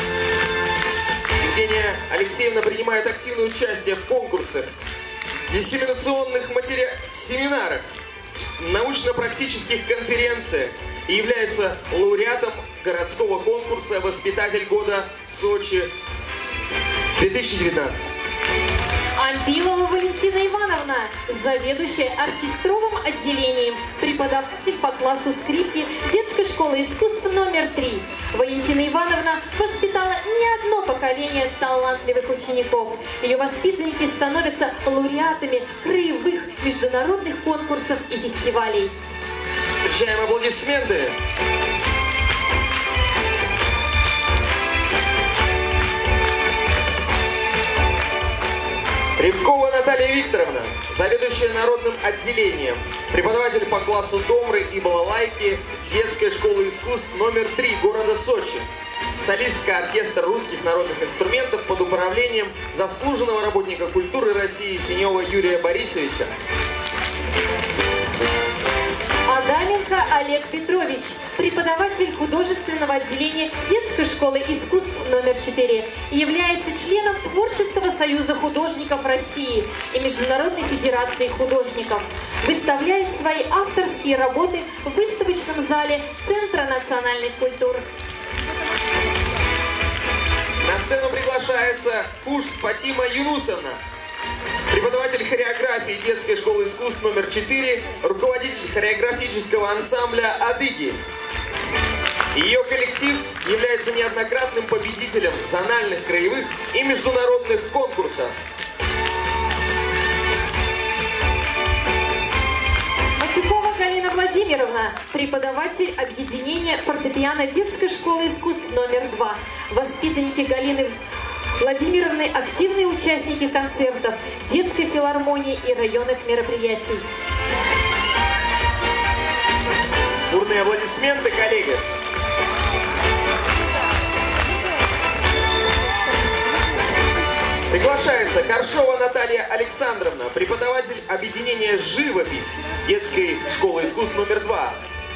Евгения Алексеевна принимает активное участие в конкурсах, диссеминационных семинарах, научно-практических конференциях и является лауреатом городского конкурса «Воспитатель года Сочи 2019». Ампилова Валентина Ивановна, заведующая оркестровым отделением, преподаватель по классу скрипки детской школы искусств номер 3. Валентина Ивановна воспитала не одно поколение талантливых учеников. Ее воспитанники становятся лауреатами краевых международных конкурсов и фестивалей. Встречаем аплодисменты. Рябкова Наталья Викторовна, заведующая народным отделением, преподаватель по классу домры и балалайки детской школы искусств номер 3 города Сочи, солистка оркестра русских народных инструментов под управлением заслуженного работника культуры России Синева Юрия Борисовича. Адаменко Олег Петрович, преподаватель художественного отделения детской школы искусств номер 4, является членом Творческого союза художников России и Международной федерации художников. Выставляет свои авторские работы в выставочном зале Центра национальных культур. На сцену приглашается Кушт Фатима Юнусовна, преподаватель хореографии детской школы искусств номер 4, руководитель хореографического ансамбля «Адыги». Ее коллектив является неоднократным победителем зональных, краевых и международных конкурсов. Матюкова Галина Владимировна, преподаватель объединения фортепиано детской школы искусств номер 2. Воспитанники Галины Владимировны – активные участники концертов, детской филармонии и районных мероприятий. Бурные аплодисменты, коллеги! Приглашается Коршова Наталья Александровна, преподаватель объединения «Живопись» детской школы искусств номер 2.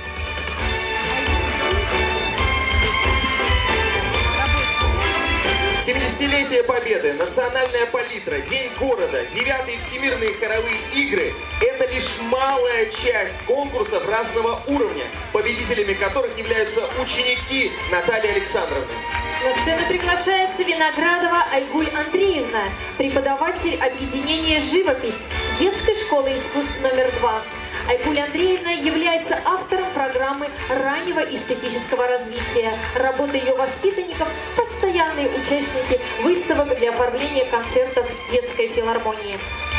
«70-летие Победы», «Национальная палитра», «День города», 9-е всемирные хоровые игры – это лишь малая часть конкурсов разного уровня, победителями которых являются ученики Натальи Александровны. На сцену приглашается Виноградова Айгуль Андреевна, преподаватель объединения «Живопись» детской школы искусств номер 2. Айгуль Андреевна является автором программы раннего эстетического развития. Работа ее воспитанников – постоянные участники выставок для оформления концертов детской филармонии.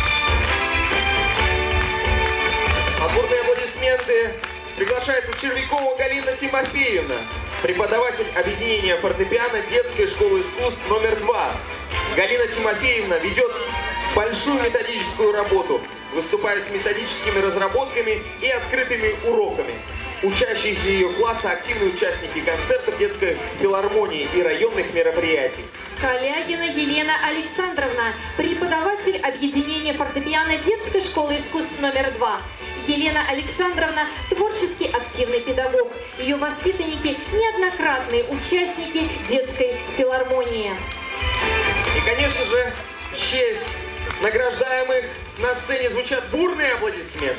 Бурные аплодисменты. Приглашается Червякова Галина Тимофеевна, преподаватель объединения фортепиано детской школы искусств номер 2. Галина Тимофеевна ведет большую методическую работу, выступая с методическими разработками и открытыми уроками. Учащиеся ее класса – активные участники концертов детской филармонии и районных мероприятий. Калягина Елена Александровна, преподаватель объединения фортепиано детской школы искусств номер 2. Елена Александровна – творчески активный педагог. Ее воспитанники – неоднократные участники детской филармонии. И, конечно же, в честь награждаемых на сцене звучат бурные аплодисменты.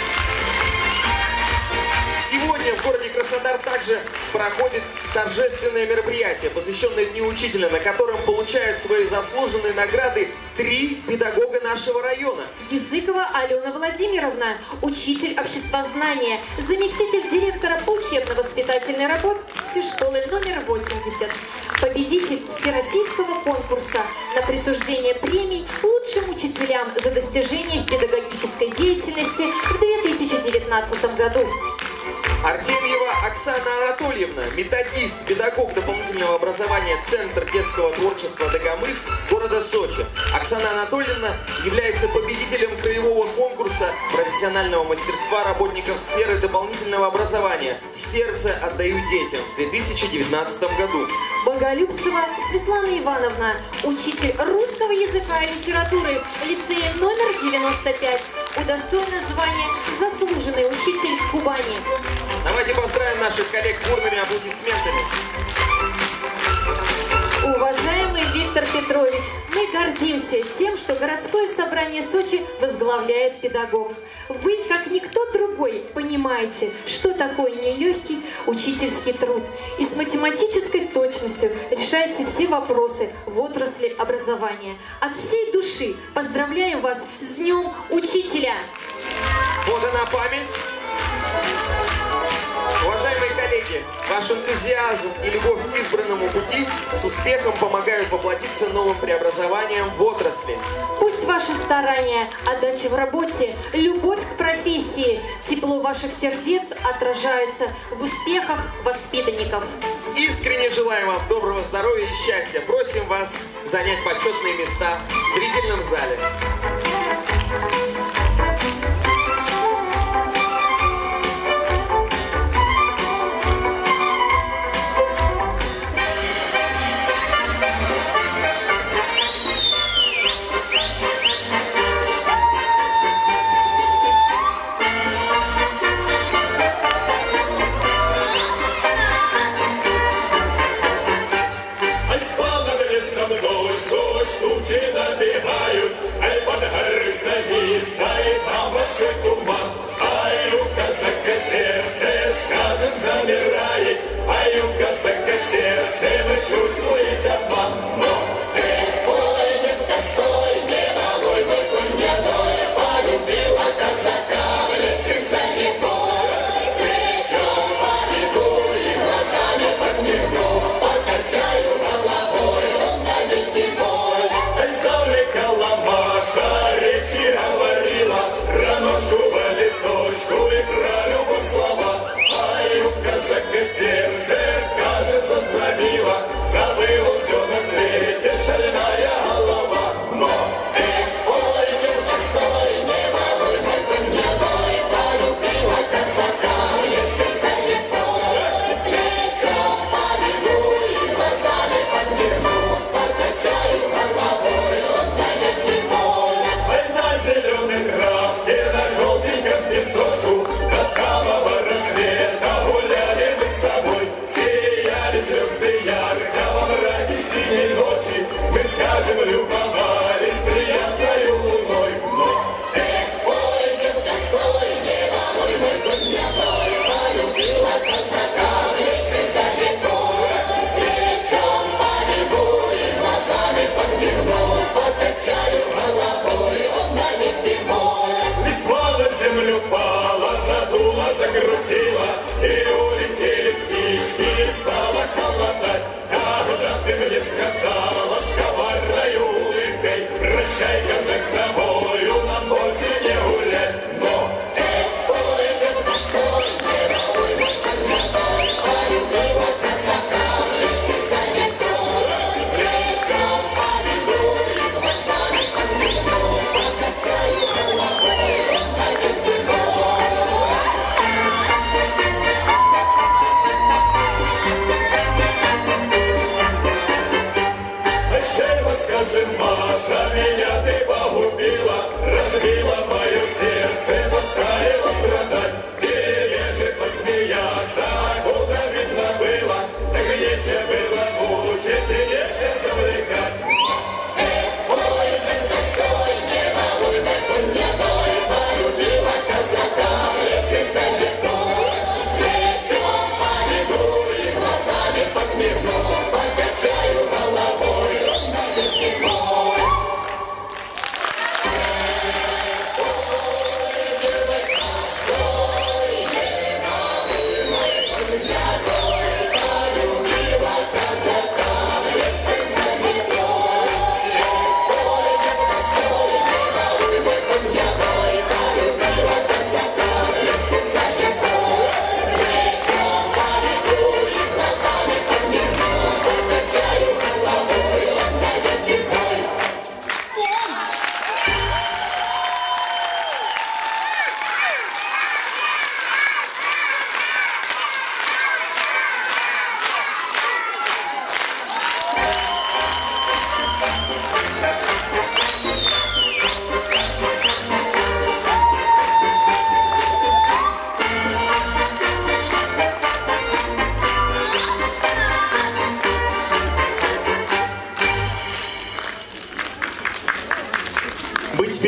Сегодня в городе Краснодар также проходит торжественное мероприятие, посвященное Дню Учителя, на котором получают свои заслуженные награды 3 педагога нашего района. Языкова Алена Владимировна, учитель обществознания, заместитель директора по учебно-воспитательной работе школы номер 80, победитель всероссийского конкурса на присуждение премий лучшим учителям за достижения в педагогической деятельности в 2019 году. Артемьева Оксана Анатольевна, методист, педагог дополнительного образования, Центр детского творчества «Дагомыс» города Сочи. Оксана Анатольевна является победителем краевого конкурса профессионального мастерства работников сферы дополнительного образования «Сердце отдаю детям» в 2019 году. Боголюбцева Светлана Ивановна, учитель русского языка и литературы лицея номер 95, удостоена звания «Заслуженный учитель Кубани». Давайте поздравим наших коллег бурными аплодисментами. Уважаемый Виктор Петрович, мы гордимся тем, что городское собрание Сочи возглавляет педагог. Вы, как никто другой, понимаете, что такое нелегкий учительский труд. И с математической точностью решаете все вопросы в отрасли образования. От всей души поздравляем вас с Днем Учителя! Вот она память. Уважаемые коллеги, ваш энтузиазм и любовь к избранному пути с успехом помогают воплотиться новым преобразованием в отрасли. Пусть ваши старания, отдача в работе, любовь к профессии, тепло ваших сердец отражаются в успехах воспитанников. Искренне желаем вам доброго здоровья и счастья. Просим вас занять почетные места в зрительном зале. Дождь, тучи набегают, аль под горы столиц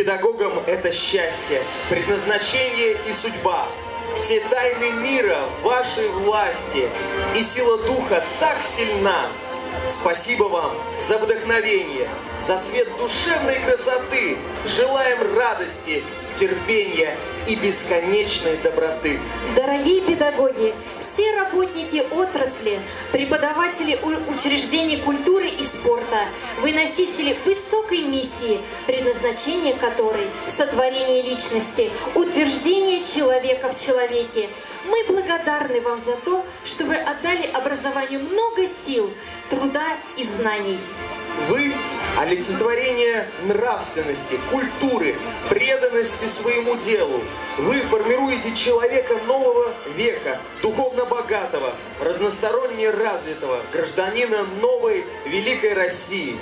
Педагогам это счастье, предназначение и судьба. Все тайны мира в вашей власти, и сила духа так сильна. Спасибо вам за вдохновение, за свет душевной красоты. Желаем радости, терпения и бесконечной доброты. Дорогие педагоги, все работники отрасли, преподаватели учреждений культуры и спорта, вы носители высокой миссии, предназначение которой – сотворение личности, утверждение человека в человеке. Мы благодарны вам за то, что вы отдали образованию много сил, труда и знаний. Вы – олицетворение нравственности, культуры, преданности своему делу. Вы формируете человека нового века, духовно богатого, разносторонне развитого, гражданина новой великой России.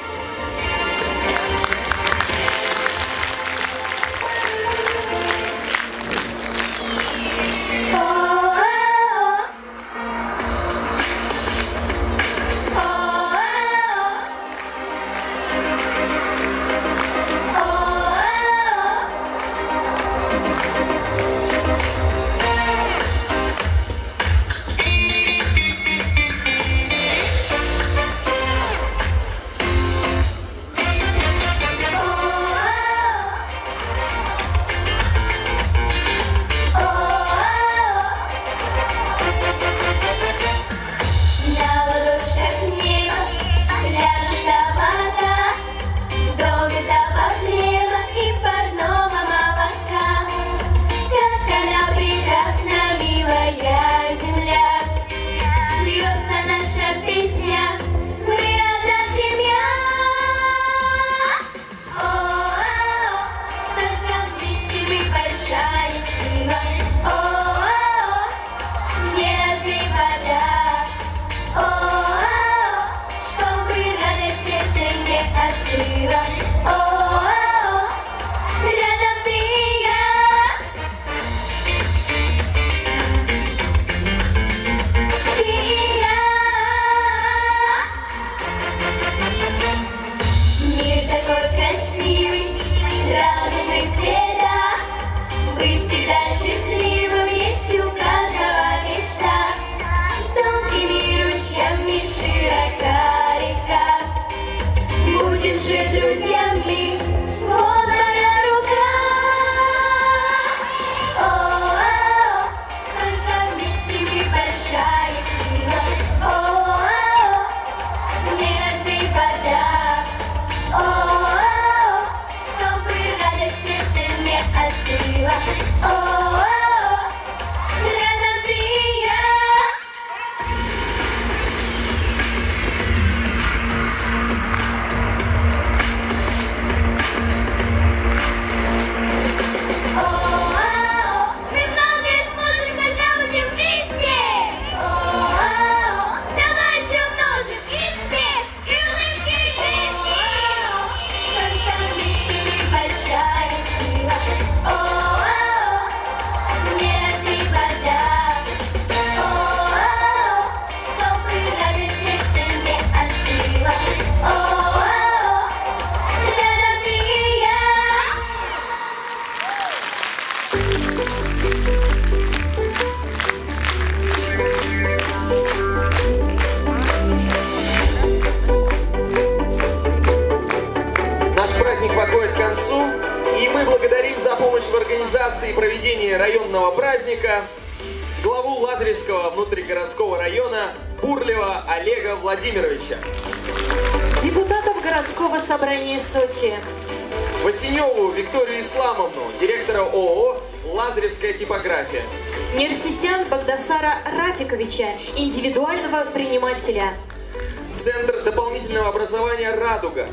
Подходит к концу, и мы благодарим за помощь в организации и проведении районного праздника главу Лазаревского внутригородского района Бурлева Олега Владимировича, депутатов городского собрания Сочи, Васеневу Викторию Исламовну, директора ООО «Лазаревская типография», Нерсисян Багдасара Рафиковича, индивидуального предпринимателя, Центр дополнительного образования «Радуга»,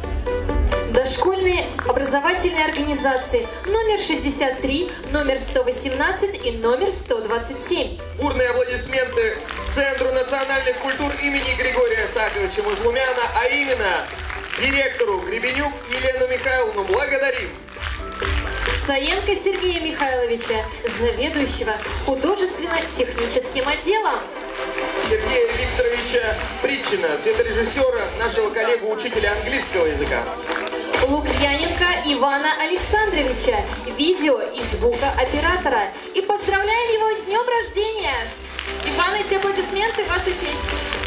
дошкольные образовательные организации номер 63, номер 118 и номер 127. Бурные аплодисменты Центру национальных культур имени Григория Саковича Музлумяна, а именно директору Гребенюк Елену Михайловну. Благодарим. Саенко Сергея Михайловича, заведующего художественно-техническим отделом. Сергея Викторовича Притчина, светорежиссера, нашего коллегу, учителя английского языка. Лукьяненко Ивана Александровича, видео и звукооператора. И поздравляем его с днем рождения! Иван, эти аплодисменты в вашу честь.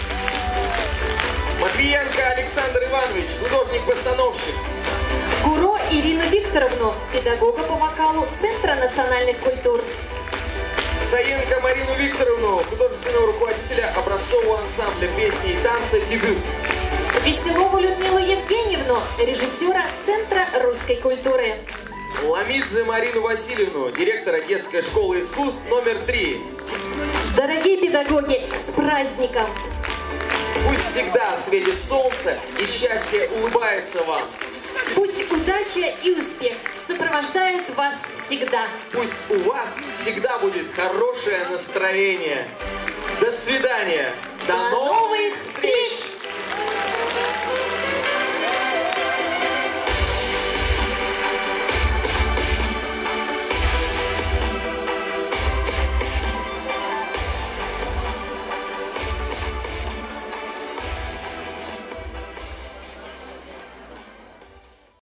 Матвиенко Александр Иванович, художник-постановщик. Гуро Ирину Викторовну, педагога по вокалу Центра национальных культур. Саенко Марину Викторовну, художественного руководителя образцового ансамбля песни и танца «Дебют». Веселову Людмилу Евгеньевну, режиссера Центра русской культуры. Ламидзе Марину Васильевну, директора детской школы искусств номер 3. Дорогие педагоги, с праздником! Пусть всегда светит солнце и счастье улыбается вам. Пусть удача и успех сопровождают вас всегда. Пусть у вас всегда будет хорошее настроение. До свидания. До новых